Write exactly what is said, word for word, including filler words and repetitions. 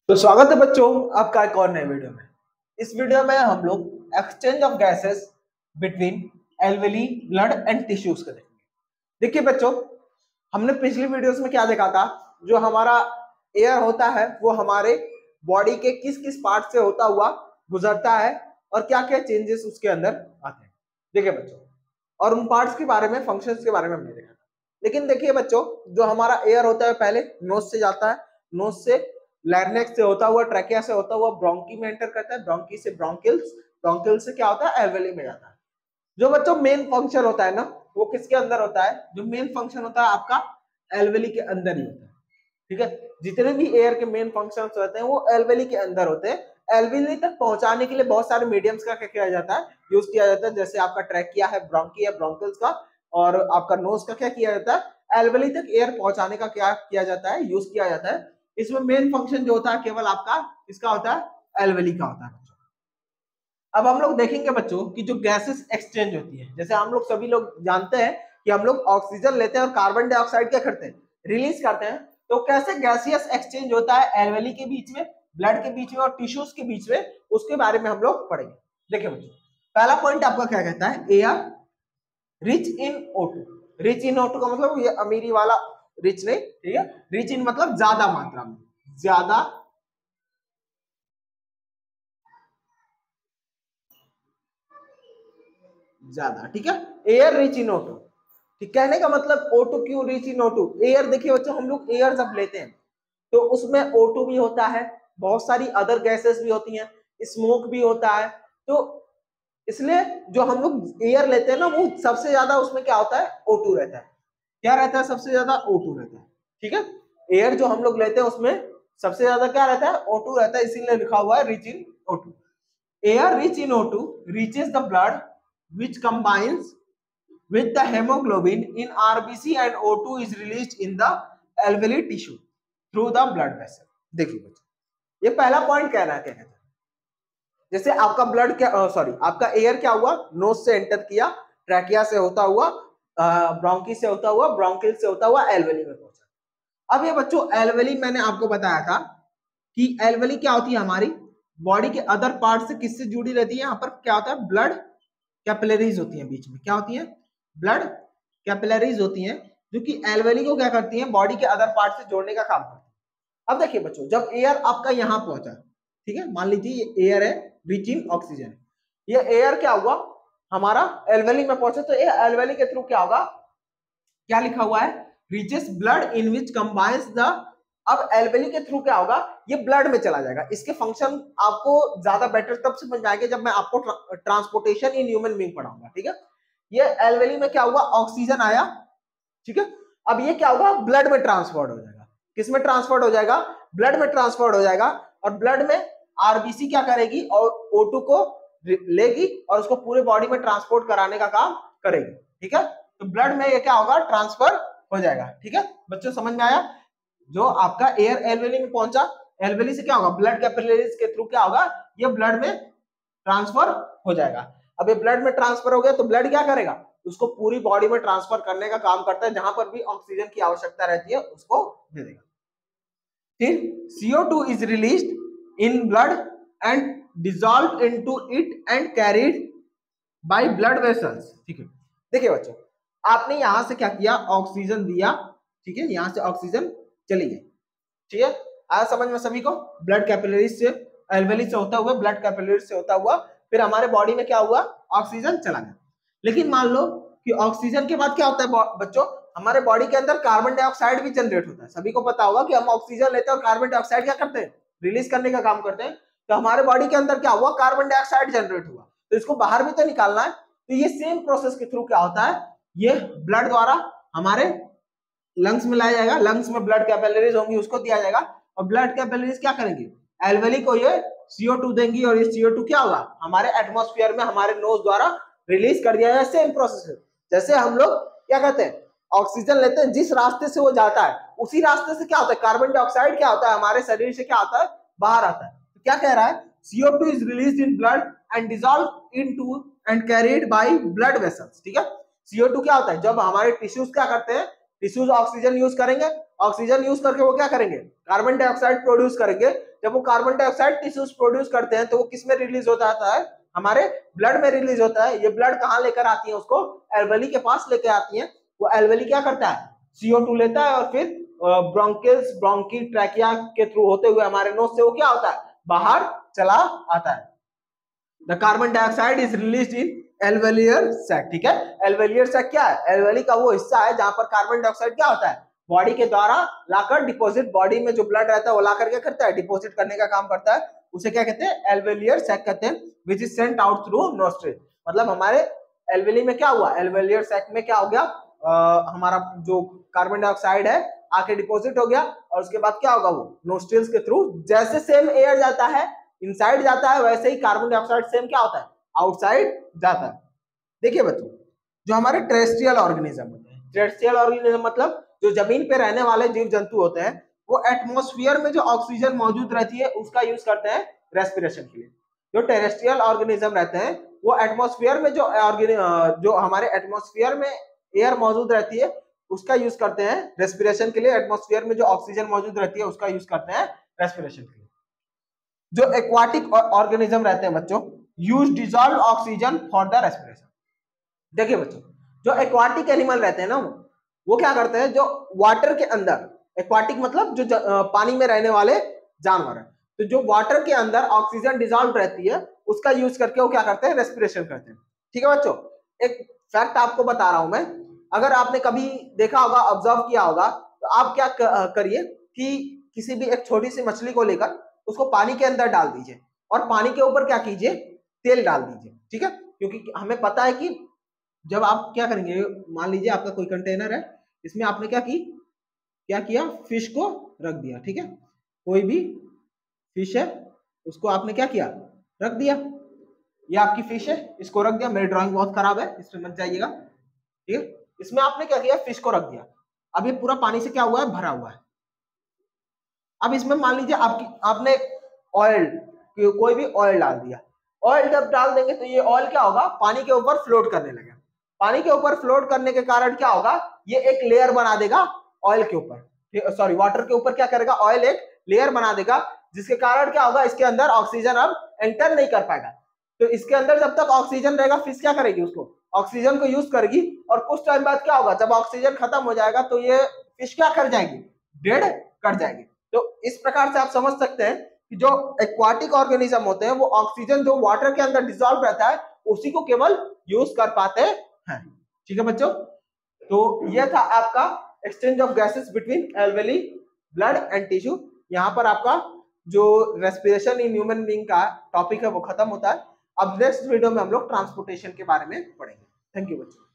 तो स्वागत है बच्चों आपका एक और नए वीडियो में। इस वीडियो में हम लोग exchange of gases between alveoli, blood and tissues का देखेंगे। देखिए बच्चों, हमने पिछली वीडियोस में क्या देखा था, जो हमारा एयर होता है वो हमारे बॉडी के किस किस पार्ट से होता हुआ गुजरता है और क्या क्या चेंजेस उसके अंदर आते हैं। देखिए बच्चों, और उन पार्ट्स के बारे में, फंक्शंस के बारे में हमने देखा था। लेकिन देखिए बच्चों, जो हमारा एयर होता है पहले नोज से जाता है, नोज से लैरिंक्स से होता हुआ, ट्रैकिया से होता हुआ ब्रोंकी में एंटर करता है, ब्रोंकी से ब्रोंकिल्स, ब्रोंकिल्स से क्या होता है, एल्वेली में जाता है। जो बच्चों मेन फंक्शन होता है ना, वो किसके अंदर होता है? जो मेन फंक्शन होता है आपका एल्वेली के अंदर ही होता है। ठीक है, जितने भी एयर के मेन फंक्शंस होते हैं वो एल्वेली के अंदर होते हैं। एल्वेली तक पहुंचाने के लिए बहुत सारे मीडियम्स का क्या किया जाता है, यूज किया जाता है। जैसे आपका ट्रैकिया है, ब्रोंकी है, ब्रोंकिल्स का, और आपका नोज का क्या किया जाता है, एल्वेली तक एयर पहुंचाने का क्या किया जाता है, यूज किया जाता है। इसमें मेन फंक्शन जो होता है केवल आपका इसका होता है, एल्वेली का होता है बच्चों। अब हम लोग देखेंगे बच्चों कि जो गैसेस एक्सचेंज होती है, जैसे हम लोग सभी लोग जानते हैं कि हम लोग ऑक्सीजन लेते हैं और कार्बन डाइऑक्साइड क्या करते हैं, रिलीज करते हैं। तो कैसे गैसियस एक्सचेंज होता है एल्वेली के बीच में, ब्लड के बीच में और टिश्यूज के बीच में, उसके बारे में हम लोग पढ़ेंगे। देखिए बच्चों, पहला पॉइंट आपका क्या कहता है, air rich in O two. Rich in O two का मतलब ये अमीरी वाला रिच नहीं, ठीक है, रिच इन मतलब ज्यादा मात्रा में, ज्यादा ज्यादा, ठीक है, air rich in O two. ठीक, कहने का मतलब ओ टू क्यों rich in O two? Air देखिए बच्चों, हम लोग एयर जब लेते हैं तो उसमें ओ टू भी होता है, बहुत सारी अदर गैसेस भी होती हैं, स्मोक भी होता है। तो इसलिए जो हम लोग एयर लेते हैं ना, वो सबसे ज्यादा उसमें क्या होता है, ओ टू रहता है। क्या रहता है? सबसे ज्यादा ओ टू रहता है। ठीक है, एयर जो हम लोग लेते हैं उसमें सबसे ज्यादा क्या रहता है, ओ टू रहता है, इसीलिए लिखा हुआ है rich in O two. Air rich in O two reaches the blood which combines with the hemoglobin in R B C and O two is released in the alveolar tissue through the blood vessel। देखिए बच्चों, ये पहला point कह रहा है, क्या कहता है, जैसे आपका ब्लड क्या, सॉरी आपका एयर क्या हुआ, नोज से एंटर किया, ट्रैकिया से होता हुआ, ब्रोंकी से होता हुआ, ब्रोंकिल से होता हुआ एल्वेली में पहुंचा। अब ये बच्चों एल्वेली मैंने आपको बताया था कि एल्वेली क्या होती है, हमारी बॉडी के अदर पार्ट से किससे जुड़ी रहती है? यहाँ पर क्या होता है, ब्लड कैपिलरीज होती हैं बीच में, क्या होती हैं, ब्लड कैपिलरीज होती हैं, जो कि एल्वेली को क्या करती हैं, बॉडी के अदर पार्ट से जोड़ने का काम करती है। अब देखिए बच्चों, जब एयर आपका यहाँ पहुंचा, ठीक है, मान लीजिए ये एयर है रिच इन ऑक्सीजन, ये एयर क्या हुआ हमारा एल्वेली में पहुंचा, तो ये एल्वेली के थ्रू क्या होगा, क्या लिखा हुआ है, reaches blood in which combines the. अब एल्वेली के थ्रू क्या होगा, ये ब्लड में चला जाएगा। इसके फंक्शन आपको ज्यादा बेटर तब समझ में आएंगे जब मैं आपको ट्रांसपोर्टेशन इन ह्यूमन बीइंग पढ़ाऊंगा। ठीक है, ये एल्वेली में क्या हुआ, ऑक्सीजन आया, ठीक है, अब ये क्या होगा, ब्लड में ट्रांसफर्ड हो जाएगा। किस में ट्रांसफर्ड हो जाएगा, ब्लड में ट्रांसफर्ड हो जाएगा। और ब्लड में आरबीसी क्या करेगी, और ओ टू को लेगी और उसको पूरे बॉडी में ट्रांसपोर्ट कराने का काम करेगी। ठीक है, तो ब्लड में ये क्या होगा, ट्रांसफर हो जाएगा। ठीक है बच्चों, समझ में आया? जो आपका एयर एल्वेली में पहुंचा, एल्वेली से क्या होगा, ब्लड कैपिलरीज के थ्रू क्या होगा, ये ब्लड में ट्रांसफर हो जाएगा। अब ये ब्लड में ट्रांसफर हो गया तो ब्लड क्या करेगा, उसको पूरी बॉडी में ट्रांसफर करने का काम करता है, जहां पर भी ऑक्सीजन की आवश्यकता रहती है उसको दे देगा। फिर C O two is released in blood and dissolved into it and carried by blood vessels। ठीक है, देखिए बच्चों, आपने यहां से क्या किया, ऑक्सीजन दिया, ठीक है, यहां से ऑक्सीजन चली गई, ठीक है, आया समझ में सभी को? ब्लड कैपिलरीज से, एल्वेली से होता हुआ, ब्लड कैपिलरीज से होता हुआ, फिर हमारे बॉडी में क्या हुआ, ऑक्सीजन चला गया। लेकिन मान लो कि ऑक्सीजन के बाद क्या होता है बच्चों, हमारे बॉडी के अंदर कार्बन डाइऑक्साइड भी जनरेट होता है। सभी को पता होगा कि हम ऑक्सीजन लेते हैं और कार्बन डाइऑक्साइड क्या करते हैं, रिलीज करने का काम करते हैं। तो हमारे बॉडी के अंदर क्या हुआ, कार्बन डाइऑक्साइड जनरेट हुआ, तो इसको बाहर भी तो निकालना है। तो ये सेम प्रोसेस के थ्रू क्या होता है, ये ब्लड द्वारा हमारे लंग्स में लाया जाएगा, लंग्स में ब्लड कैपिलरीज होंगी, उसको दिया जाएगा, और ब्लड कैपिलरीज क्या करेंगी, एल्वेली को ये C O टू देंगी, और ये C O टू क्या होगा, हमारे एटमॉस्फेयर में हमारे नोज द्वारा रिलीज कर दिया जाएगा। सेम प्रोसेस है, जैसे हम लोग क्या कहते हैं, ऑक्सीजन लेते हैं, जिस रास्ते से वो जाता है उसी रास्ते से क्या होता है, कार्बन डाइऑक्साइड क्या होता है, हमारे शरीर से क्या आता है, बाहर आता है। तो क्या कह रहा है, C O two is released in blood and dissolved into and carried by blood vessels। ठीक है, C O टू क्या होता है, जब हमारे टिश्यूज क्या करते हैं, टिश्यूज ऑक्सीजन यूज करेंगे ऑक्सीजन यूज करके वो क्या करेंगे, कार्बन डाइऑक्साइड प्रोड्यूस करेंगे। जब वो कार्बन डाइऑक्साइड टिश्यूज प्रोड्यूस करते हैं तो वो किस में रिलीज हो जाता है, हमारे ब्लड में रिलीज होता है। ये ब्लड कहाँ लेकर आती है, उसको एल्वेली के पास लेकर आती है। वो एल्वेली क्या करता है, सी ओ टू लेता है और फिर ब्रोंकिल्स ब्रोंकी ट्रैकिया के थ्रू होते हुए हमारे नोज से वो क्या होता है, बाहर चला आता है। The carbon dioxide is released in alveolar sac. ठीक है, एल्वेलियर सैक क्या है, एल्वेली का वो हिस्सा है जहां पर कार्बन डाइऑक्साइड क्या होता है, बॉडी के द्वारा लाकर डिपॉजिट, बॉडी में जो ब्लड रहता है वो लाकर क्या करता है, डिपॉजिट करने का काम करता है। उसे क्या कहते हैं, एल्वेलियर सैक कहते हैं, which is sent out through nostril. मतलब हमारे एल्वेली में क्या हुआ, एल्वेलियर सैक में क्या हो गया, आ, हमारा जो कार्बन डाइऑक्साइड है आके डिपॉजिट हो गया और उसके बाद क्या होगा, वो नोस्ट्रिल्स के थ्रू जैसे सेम एयर जाता है इनसाइड जाता है, वैसे ही कार्बन डाइऑक्साइड सेम क्या होता है, आउटसाइड जाता है। देखिए बच्चों, जो हमारे टेरेस्ट्रियल ऑर्गेनिज्म होते हैं, टेरेस्ट्रियल ऑर्गेनिज्म मतलब जो जमीन पे रहने वाले जीव जंतु होते हैं, वो एटमॉस्फेयर में जो ऑक्सीजन मौजूद रहती है उसका यूज करते हैं रेस्पिरेशन के लिए। जो टेरेस्ट्रियल ऑर्गेनिज्म रहते हैं वो एटमॉस्फेयर में जो जो हमारे एटमॉस्फेयर में एयर मौजूद रहती है उसका यूज करते हैं रेस्पिरेशन के लिए। एटमॉस्फेयर में जो ऑक्सीजन मौजूद रहती है उसका यूज करते हैं रेस्पिरेशन के लिए। जो एक्वाटिक ऑर्गेनिज्म रहते हैं बच्चों, use dissolve oxygen for the respiration. देखिए बच्चों, जो एक्वाटिक एनिमल रहते हैं ना वो क्या करते हैं, जो वाटर के अंदर, एक्वाटिक मतलब जो पानी में रहने वाले जानवर है, तो जो वाटर के अंदर ऑक्सीजन डिजॉल्व रहती है उसका यूज करके वो क्या करते हैं, रेस्पिरेशन करते हैं। ठीक है बच्चों, एक फैक्ट आपको बता रहा हूं मैं, अगर आपने कभी देखा होगा, ऑब्जर्व किया होगा, तो आप क्या करिए कि किसी भी एक छोटी सी मछली को लेकर उसको पानी के अंदर डाल दीजिए और पानी के ऊपर क्या कीजिए, तेल डाल दीजिए। ठीक है, क्योंकि हमें पता है कि जब आप क्या करेंगे, मान लीजिए आपका कोई कंटेनर है, इसमें आपने क्या की क्या किया, फिश को रख दिया। ठीक है, कोई भी फिश है उसको आपने क्या किया, रख दिया। ये आपकी फिश है, इसको रख दिया। मेरी ड्राइंग बहुत खराब है, इसमें मत जाइएगा। ठीक है, इसमें आपने क्या किया, फिश को रख दिया। अब ये पूरा पानी से क्या हुआ है, भरा हुआ है। अब इसमें मान लीजिए आपकी आपने ऑयल, कोई भी ऑयल डाल दिया। ऑयल जब डाल देंगे तो ये ऑयल क्या होगा, पानी के ऊपर फ्लोट करने लगेगा। पानी के ऊपर फ्लोट करने के कारण क्या होगा, ये एक लेयर बना देगा ऑयल के ऊपर, सॉरी वाटर के ऊपर क्या करेगा, ऑयल एक लेयर बना देगा, जिसके कारण क्या होगा, इसके अंदर ऑक्सीजन अब एंटर नहीं कर पाएगा। तो इसके अंदर जब तक ऑक्सीजन रहेगा, फिश क्या करेगी, उसको ऑक्सीजन को यूज करेगी, और कुछ टाइम बाद क्या होगा, जब ऑक्सीजन खत्म हो जाएगा तो ये फिश क्या कर जाएगी, डेड कर जाएगी। तो इस प्रकार से आप समझ सकते हैं कि जो एक्वाटिक ऑर्गेनिज्म होते हैं वो ऑक्सीजन जो वाटर के अंदर डिसॉल्व रहता है उसी को केवल यूज कर पाते हैं। ठीक है बच्चों, तो यह था आपका exchange of gases between alveoli, blood and tissue. यहाँ पर आपका जो रेस्पिरेशन इन ह्यूमन बीइंग का टॉपिक है वो खत्म होता है। अब नेक्स्ट वीडियो में हम लोग ट्रांसपोर्टेशन के बारे में पढ़ेंगे। थैंक यू बच्चों।